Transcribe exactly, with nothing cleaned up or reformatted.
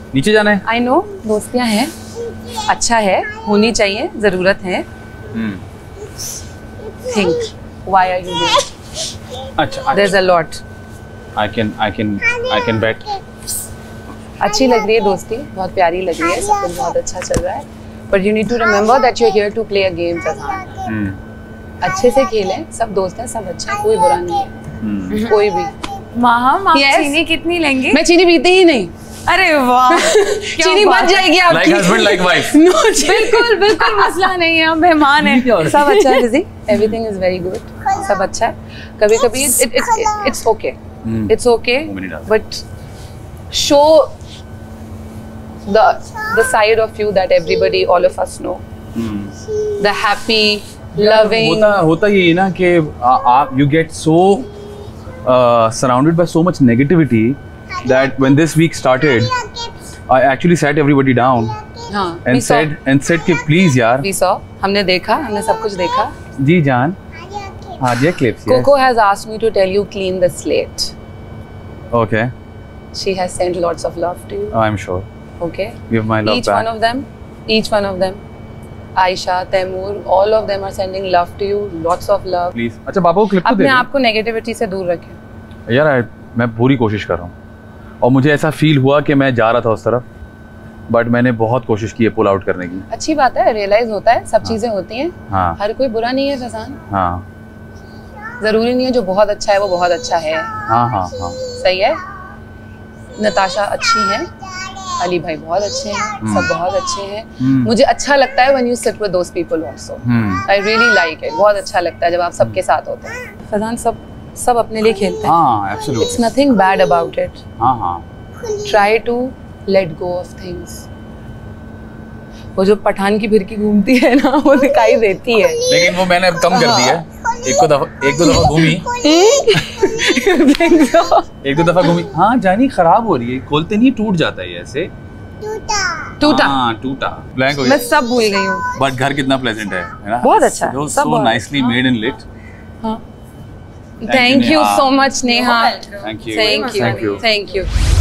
नीचे जाना है। आई नो, दोस्तियां हैं, अच्छा है, होनी चाहिए, जरूरत है। Think why are you here? अच्छा, there is a lot. I can I can I can bet. अच्छी लग रही है दोस्ती, बहुत प्यारी लग रही है, सब कुछ बहुत अच्छा चल रहा है, but you need to remember that you are here to play a game Faizan. अच्छे से खेलें, सब दोस्त हैं, सब अच्छा है, कोई बुरा नहीं है, कोई भी। माहम, आप Yes. चीनी कितनी लेंगे? मैं चीनी पीती ही नहीं। अरे वाह चीनी बच जाएगी आपकी। Like husband, like wife. No, बिल्कुल बिल्कुल मसला नहीं है, हम मेहमान हैं। सब अच्छा है दीदी, एवरीथिंग इज वेरी गुड, सब अच्छा है। कभी कभी it's okay, it's okay, but show the the side of you that everybody, all of us know, the happy, loving. होता होता ये ना कि आप you get so uh, surrounded by so much negativity that when this week started, I actually sat everybody down हाँ, and said and said कि please यार, we saw, हमने देखा, हमने सब कुछ देखा। जी जान, हाँ ये clips। Coco has asked me to tell you clean the slate. Okay. She has sent lots of love to you. I'm sure. Okay. Give my love Each back. one of them, each one of them, Aisha, Taimur, all of them are sending love to you, lots of love. Please. अच्छा पापा को clip तो दे अपने दे। आप को negativity से दूर रखें। यार I, मैं पूरी कोशिश कर रहा हूँ और मुझे ऐसा फील हुआ कि मैं जा रहा था उस तरफ, बट मैंने बहुत कोशिश की है पुल आउट करने की। अच्छी बात है, रियलाइज होता है, सब हाँ. चीजें होती हैं। हाँ. हर कोई बुरा नहीं है फैजान। हाँ. जरूरी नहीं है जो बहुत अच्छा है वो बहुत अच्छा है। हाँ हाँ हाँ। सही है। नताशा अच्छी है, अली भाई बहुत अच्छे हैं, सब बहुत अच्छे हैं। मुझे अच्छा लगता है when you sit with those people also. I really like it. बहुत अच्छा लगता है जब आप सबके साथ होते हैं। फैजान सब सब अपने लिए खेलते हैं। हाँ, absolutely. It's nothing bad about it. हाँ हाँ। Try to let go of things. वो जो पठान की फिरकी घूमती है ना, वो दिखाई देती है। लेकिन वो मैंने अब कम कर दी है। एक को दफा एक दो दफा घूमी। एक दो दफा घूमी। हाँ जानी खराब हो रही है, खोलते नहीं टूट जाता है ऐसे। टूटा टूटा हाँ टूटा ब्लैंक हो गया। मैं सब भूल गई हूँ। बट घर कितना प्लेजेंट है, है ना? बहुत अच्छा है। सब so nicely made and lit. हाँ। Thank you so much Neha. Thank you. Thank you. Thank you. Thank you.